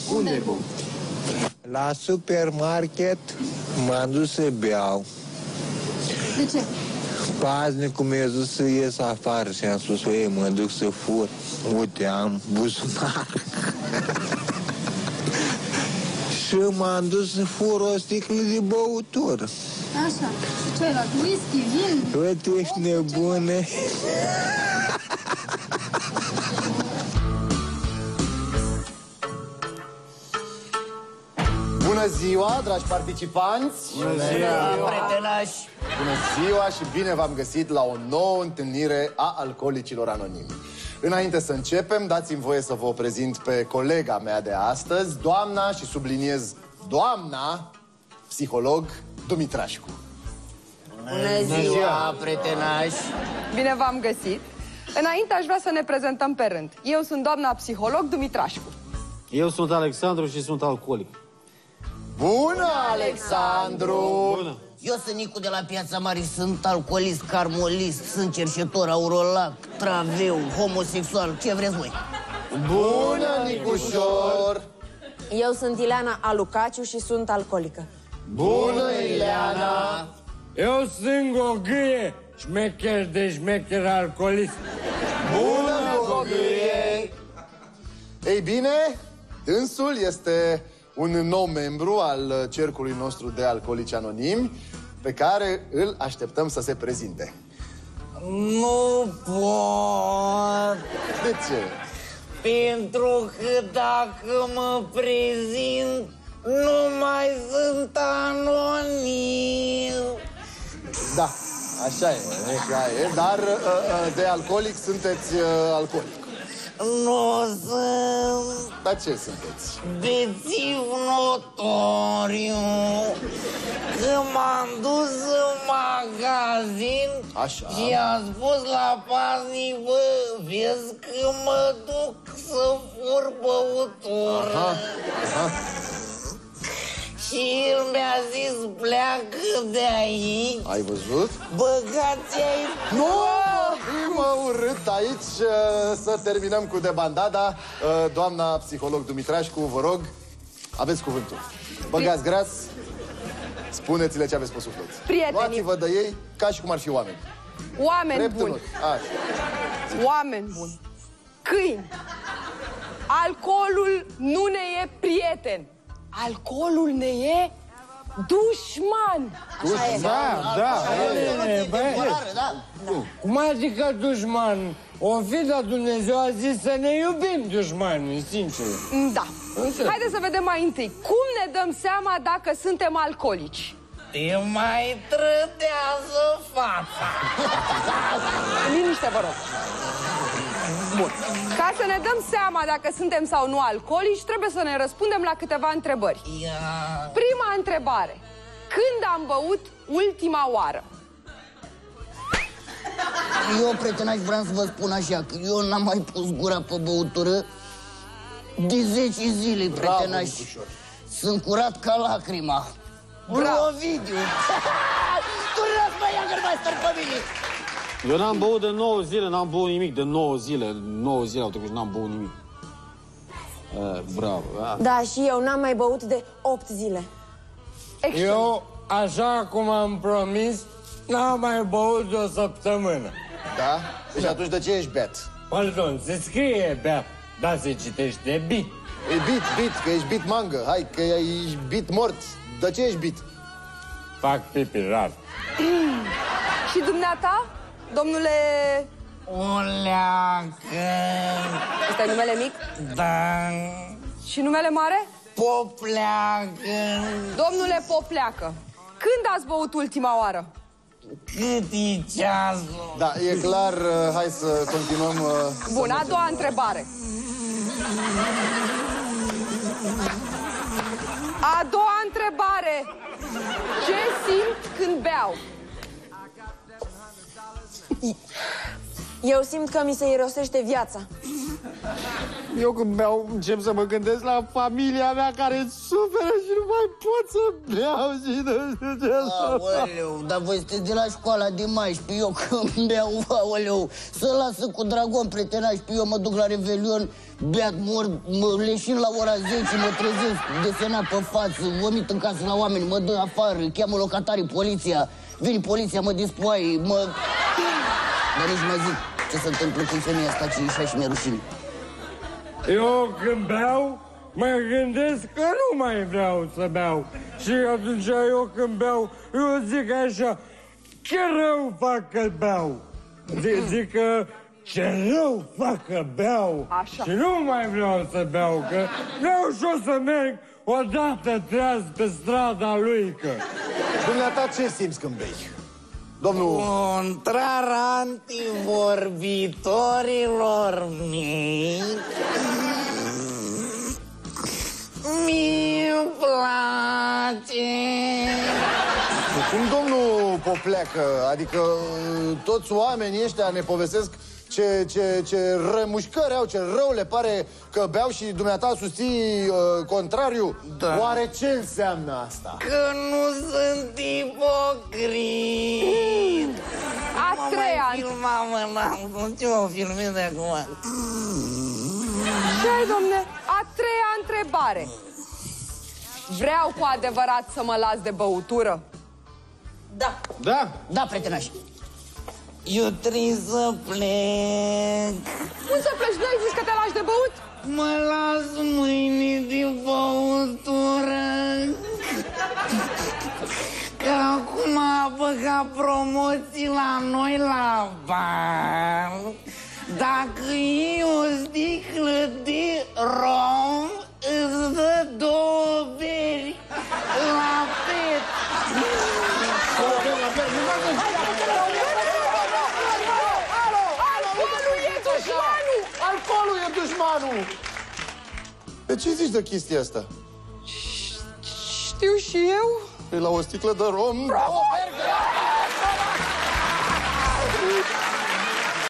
Unde bun? La supermarket m-am dus să beau. De ce? Paznicul mi-a zis să ies afară și am spus, ei, mă duc să fur. Uite, am buzunar. Și m-am dus să fur o sticlă de băutură. Așa. Și celălalt? Whisky, vin? Uite, ești nebune. Bună ziua, dragi participanți! Bună ziua, prietenași! Bună ziua și bine v-am găsit la o nouă întâlnire a Alcoolicilor Anonimi. Înainte să începem, dați-mi voie să vă prezint pe colega mea de astăzi, doamna, și subliniez doamna, psiholog Dumitrașcu. Bună ziua, prietenași! Bine v-am găsit! Înainte aș vrea să ne prezentăm pe rând. Eu sunt doamna psiholog Dumitrașcu. Eu sunt Alexandru și sunt alcoolic. Bună, Alexandru! Bună! Eu sunt Nicu de la Piața Mare, sunt alcoolist, carmolist, sunt cerșetor, aurolac, traveu, homosexual, ce vreți voi? Bună, Nicușor! Eu sunt Ileana Alucaciu și sunt alcoolică. Bună, Ileana! Eu sunt Gogâie, șmecher de șmecher alcoolist. Bună, Gogâie! Ei bine, dânsul este un nou membru al cercului nostru de alcoolici anonimi, pe care îl așteptăm să se prezinte. Nu pot, De ce? pentru că dacă mă prezint, nu mai sunt anonim. Da, așa e, dar de alcoolic sunteți alcoolic. Nu sunt Dar ce sunteți? bețiv notoriu. Că m-am dus în magazin Așa. și am spus la paznic, bă, vezi că mă duc să fur băutură. Aha. Și el mi-a zis, pleacă de aici, Ai văzut? băgați aici. Nu! Mă urât aici să terminăm cu debandada. Doamna psiholog Dumitrașcu, vă rog, aveți cuvântul. Băgați gras, spuneți-le ce aveți pe suflet. Prietenii. Luați-vă de ei ca și cum ar fi oameni. Oameni Drept în buni, ochi. Așa. oameni buni, câini. Alcoolul nu ne e prieten. Alcoolul ne e dușman. Da. Cum adică dușman? O fi de Dumnezeu a zis să ne iubim dușmanii, sincer. Da. Haideți să vedem mai întâi. Cum ne dăm seama dacă suntem alcoolici? Te mai trădează fața. Liniște, vă rog. Bun. Ca să ne dăm seama dacă suntem sau nu alcoolici, trebuie să ne răspundem la câteva întrebări. Prima întrebare. Când am băut ultima oară? Eu, prietenași, vreau să vă spun așa, că eu n-am mai pus gura pe băutură de 10 zile, prietenași. Nicușor. Sunt curat ca lacrima. Bravo. Ovidiu! Turnați mă, Jägermeister pe mine! Eu n-am băut de 9 zile, n-am băut nimic de 9 zile. 9 zile au trecut și n-am băut nimic. Bravo. Da, și eu n-am mai băut de 8 zile. Excelent. Eu, așa cum am promis, n-am mai băut de o săptămână. Da? Deci atunci de ce ești beat? Pardon, se scrie beat, dar se citește bit. E bit, că ești bit mangă. Hai, că ești bit mort. De ce ești bit? Fac pipi rar. Și dumneata, domnule... Oleacă! Ăsta e numele mic? Da! Și numele mare? Popleacă! Domnule Popleacă, când ați băut ultima oară? Cât e ceasul? Da, e clar, hai să continuăm. Bun, a doua întrebare. A doua întrebare. Ce simt când beau? Eu simt că mi se irosește viața. Eu când beau încep să mă gândesc la familia mea care suferă și nu mai pot să beau și nu știu ce. Aoleu, dar voi sunteți de la școala din 14. Eu când beau, aoleu, să lasă cu dragon prietenași. Eu mă duc la Revelion, beat, mor, mă leșin la ora 10, mă trezesc desenat pe față, vomit în casă la oameni, mă dă afară, cheamă locatarii, poliția. Vine poliția, mă dispoaie, mă... Dar nici mai zic ce se întâmplă când femeia asta ce ieșea și mi-e rușine. Eu când beau, mă gândesc că nu mai vreau să beau. Și atunci eu când beau, eu zic așa, ce rău fac că beau. Zic că ce rău fac că beau. Așa. Și nu mai vreau să beau, că vreau și o să merg odată treaz pe strada lui, că... Dumneata, ce simți când bei? Domnul... Contraranti vorbitorilor mei, mi-mi place. Cum domnul Popleacă, adică toți oamenii ăștia ne povestesc ce rămușcări au, ce rău le pare că beau și dumneata susții contrariu. Da. Oare ce înseamnă asta? Că nu sunt ipocrit. A treia. Ce mă filmez de acum? Ce ai, domne? A treia întrebare. Vreau cu adevărat să mă las de băutură? Da. Da? Da, prietenași. Eu trebuie să plec. Cum să pleci? Nu ai zis că te lași de băut? Mă las mâine de băutură. Că acum a băgat promoții la noi la bar. Dacă e o sticlă de rom, îți dă 2 beri la fet. Alcoolul e dușmanul! De ce zici de chestia asta? Știu și eu. Păi la o sticlă de rom... Bravo,